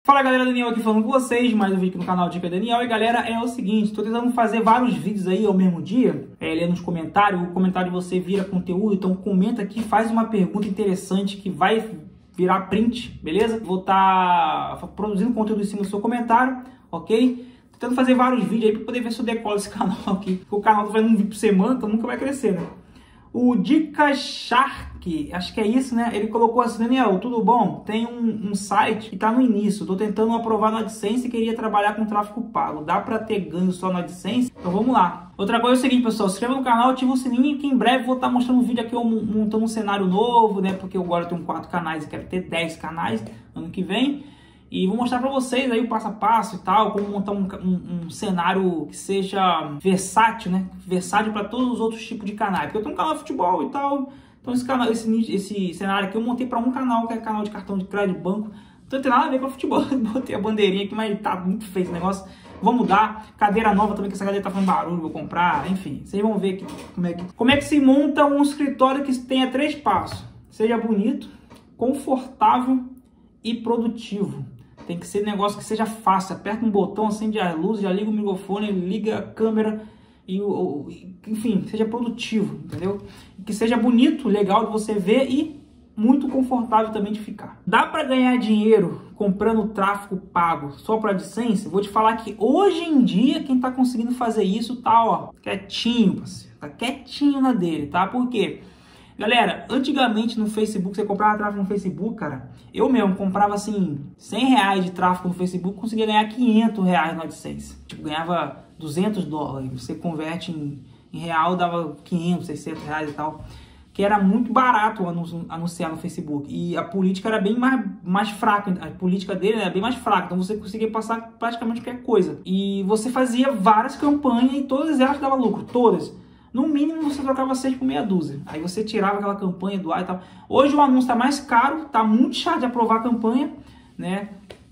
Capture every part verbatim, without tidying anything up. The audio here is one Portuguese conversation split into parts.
Fala galera, Daniel aqui falando com vocês, mais um vídeo aqui no canal Dica Daniel. E galera, é o seguinte, tô tentando fazer vários vídeos aí ao mesmo dia, é, lendo nos comentários, o comentário de você vira conteúdo, então comenta aqui, faz uma pergunta interessante que vai virar print, beleza? Vou estar tá produzindo conteúdo em cima do seu comentário, ok? Tô tentando fazer vários vídeos aí pra poder ver se eu decolo esse canal aqui, porque o canal tá fazendo um vídeo por semana, então nunca vai crescer, né? O Dica Shark, acho que é isso, né? Ele colocou assim: Daniel, tudo bom? Tem um, um site que tá no início, tô tentando aprovar no AdSense e queria trabalhar com tráfego pago. Dá pra ter ganho só no AdSense? Então vamos lá. Outra coisa é o seguinte, pessoal, se inscreva no canal, ativa o sininho que em breve vou estar mostrando um vídeo aqui, eu montando um cenário novo, né? Porque eu agora tenho quatro canais e quero ter dez canais ano que vem. E vou mostrar pra vocês aí o passo a passo e tal, como montar um, um, um cenário que seja versátil, né? Versátil para todos os outros tipos de canais. Porque eu tenho um canal de futebol e tal, então esse, canal, esse, esse cenário aqui eu montei para um canal, que é canal de cartão de crédito, banco. Então não tem nada a ver com futebol, botei a bandeirinha aqui, mas tá muito feio esse negócio. Vou mudar, cadeira nova também, que essa cadeira tá fazendo barulho, vou comprar, enfim. Vocês vão ver aqui como é que, como é que se monta um escritório que tenha três passos. Seja bonito, confortável e produtivo. Tem que ser um negócio que seja fácil. Aperta um botão, acende a luz, já liga o microfone, liga a câmera e, o, enfim, seja produtivo, entendeu? Que seja bonito, legal de você ver e muito confortável também de ficar. Dá para ganhar dinheiro comprando tráfego pago só para AdSense? Vou te falar que hoje em dia quem tá conseguindo fazer isso tá, ó, quietinho, parceiro. Tá quietinho na dele, tá? Por quê? Galera, antigamente no Facebook, você comprava tráfego no Facebook, cara, eu mesmo comprava assim, cem reais de tráfego no Facebook, conseguia ganhar quinhentos reais no AdSense. Tipo, ganhava duzentos dólares, você converte em, em real, dava quinhentos, seiscentos reais e tal. Que era muito barato anunciar no Facebook. E a política era bem mais, mais fraca, a política dele era bem mais fraca, então você conseguia passar praticamente qualquer coisa. E você fazia várias campanhas e todas elas davam lucro, todas. No mínimo você trocava seis por meia dúzia. Aí você tirava aquela campanha do ar e tal. Hoje o anúncio está mais caro, tá muito chato de aprovar a campanha, né?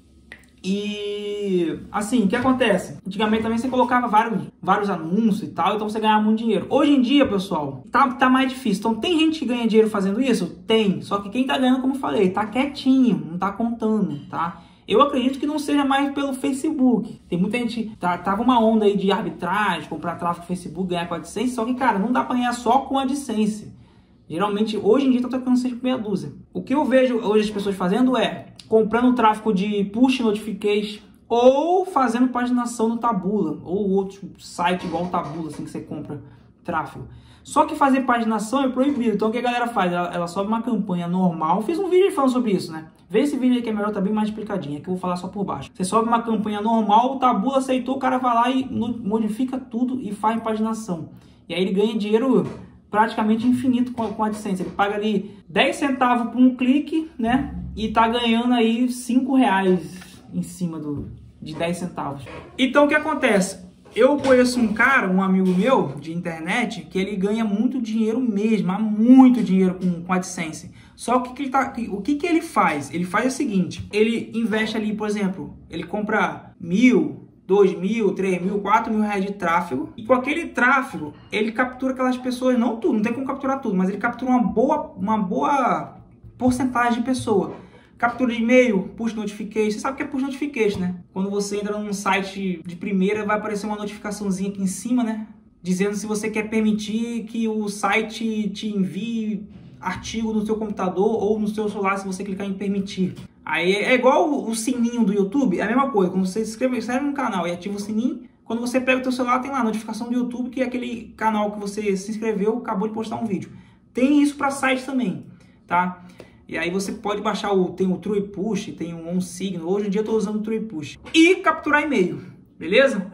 E assim, o que acontece? Antigamente também você colocava vários, vários anúncios e tal, então você ganhava muito dinheiro. Hoje em dia, pessoal, tá, tá mais difícil. Então tem gente que ganha dinheiro fazendo isso? Tem. Só que quem tá ganhando, como eu falei, tá quietinho, não tá contando, tá? Eu acredito que não seja mais pelo Facebook. Tem muita gente, tá, tava uma onda aí de arbitragem, comprar tráfego no Facebook, ganhar com a AdSense, só que, cara, não dá para ganhar só com a AdSense. Geralmente, hoje em dia, tá tocando seis por meia dúzia. O que eu vejo hoje as pessoas fazendo é comprando tráfego de push notification ou fazendo paginação no Taboola, ou outro site igual o Taboola, assim, que você compra tráfego. Só que fazer paginação é proibido. Então o que a galera faz? Ela, ela sobe uma campanha normal. Fiz um vídeo falando sobre isso, né? Vê esse vídeo aí que é melhor, tá bem mais explicadinho. Aqui eu vou falar só por baixo. Você sobe uma campanha normal, o Taboola aceitou, o cara vai lá e modifica tudo e faz paginação. E aí ele ganha dinheiro praticamente infinito com a, com a AdSense. Ele paga ali dez centavos por um clique, né? E tá ganhando aí cinco reais em cima do, de dez centavos. Então o que acontece? Eu conheço um cara, um amigo meu de internet, que ele ganha muito dinheiro mesmo, há muito dinheiro com, com AdSense. Só que, que ele tá, o que, que ele faz? Ele faz o seguinte, ele investe ali, por exemplo, ele compra mil, dois mil, três mil, quatro mil reais de tráfego. E com aquele tráfego, ele captura aquelas pessoas, não tudo, não tem como capturar tudo, mas ele captura uma boa, uma boa porcentagem de pessoa. Captura de e-mail, push notification. Você sabe o que é push notification, né? Quando você entra num site de primeira, vai aparecer uma notificaçãozinha aqui em cima, né? Dizendo se você quer permitir que o site te envie artigo no seu computador ou no seu celular, se você clicar em permitir. Aí é igual o sininho do YouTube, é a mesma coisa. Quando você se inscreve, inscreve no canal e ativa o sininho, quando você pega o seu celular, tem lá a notificação do YouTube, que é aquele canal que você se inscreveu, acabou de postar um vídeo. Tem isso para site também, tá? E aí você pode baixar o, tem o True Push, tem o OnSignal. Hoje em dia eu estou usando o True Push. E capturar e-mail, beleza?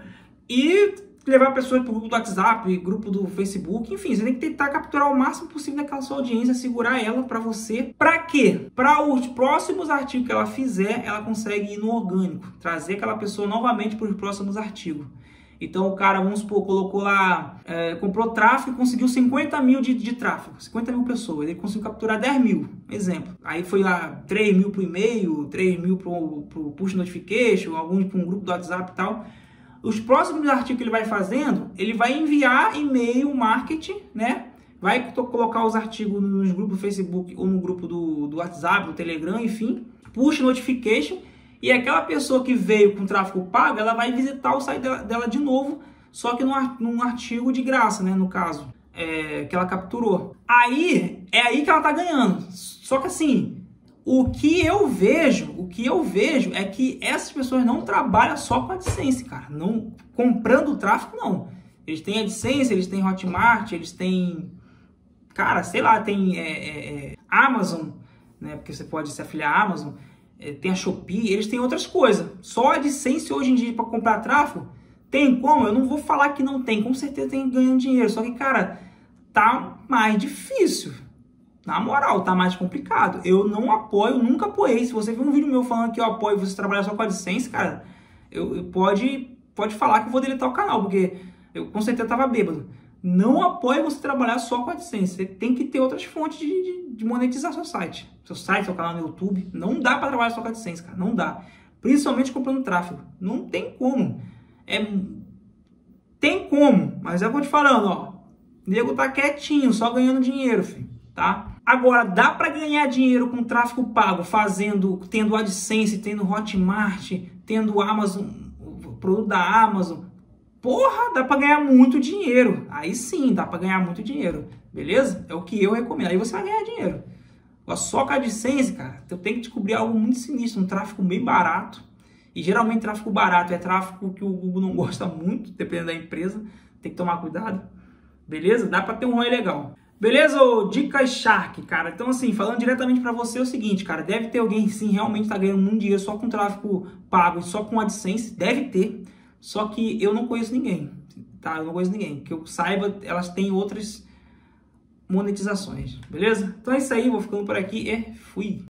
E levar pessoas para o grupo do WhatsApp, grupo do Facebook, enfim, você tem que tentar capturar o máximo possível daquela sua audiência, segurar ela para você. Para quê? Para os próximos artigos que ela fizer, ela consegue ir no orgânico, trazer aquela pessoa novamente para os próximos artigos. Então o cara, vamos supor, colocou lá, é, comprou tráfego e conseguiu cinquenta mil de, de tráfego, cinquenta mil pessoas, ele conseguiu capturar dez mil, exemplo. Aí foi lá três mil para o e-mail, três mil para o push notification, alguns para um grupo do WhatsApp e tal. Os próximos artigos que ele vai fazendo, ele vai enviar e-mail marketing, né? Vai colocar os artigos nos grupos do Facebook ou no grupo do, do WhatsApp, do Telegram, enfim. Push notification. E aquela pessoa que veio com tráfego pago, ela vai visitar o site dela, dela de novo, só que num, num artigo de graça, né, no caso, é, que ela capturou. Aí, é aí que ela tá ganhando. Só que assim, o que eu vejo, o que eu vejo é que essas pessoas não trabalham só com AdSense, cara. Não, comprando o tráfego, não. Eles têm AdSense, eles têm Hotmart, eles têm... Cara, sei lá, tem é, é, é, Amazon, né? Porque você pode se afiliar à Amazon. É, tem a Shopee, eles têm outras coisas. Só a AdSense hoje em dia para comprar tráfego, tem como? Eu não vou falar que não tem, com certeza tem ganhando dinheiro. Só que, cara, tá mais difícil. Na moral, tá mais complicado. Eu não apoio, nunca apoiei. Se você viu um vídeo meu falando que eu apoio você trabalhar só com a AdSense, cara, eu, eu pode, pode falar que eu vou deletar o canal, porque eu com certeza tava bêbado. Não apoio você trabalhar só com a AdSense. Você tem que ter outras fontes de, de, de monetizar seu site. Seu site, seu canal no YouTube. Não dá para trabalhar só com a AdSense, cara. Não dá. Principalmente comprando tráfego. Não tem como. É... Tem como. Mas é o que eu tô te falando, ó. O nego tá quietinho, só ganhando dinheiro, filho. Tá? Agora, dá para ganhar dinheiro com tráfego pago, fazendo, tendo AdSense, tendo Hotmart, tendo Amazon, o produto da Amazon. Porra, dá para ganhar muito dinheiro. Aí sim, dá para ganhar muito dinheiro. Beleza? É o que eu recomendo. Aí você vai ganhar dinheiro. Agora, só com a AdSense, cara, eu tenho que descobrir algo muito sinistro, um tráfego bem barato. E geralmente tráfego barato é tráfego que o Google não gosta muito, dependendo da empresa. Tem que tomar cuidado. Beleza? Dá para ter um R O I legal. Beleza? Ô, Dicas Shark, cara. Então, assim, falando diretamente para você é o seguinte, cara. Deve ter alguém, sim, realmente tá ganhando muito dinheiro só com tráfego pago e só com AdSense. Deve ter. Só que eu não conheço ninguém, tá? Eu não conheço ninguém. Que eu saiba, elas têm outras monetizações, beleza? Então é isso aí, vou ficando por aqui e fui!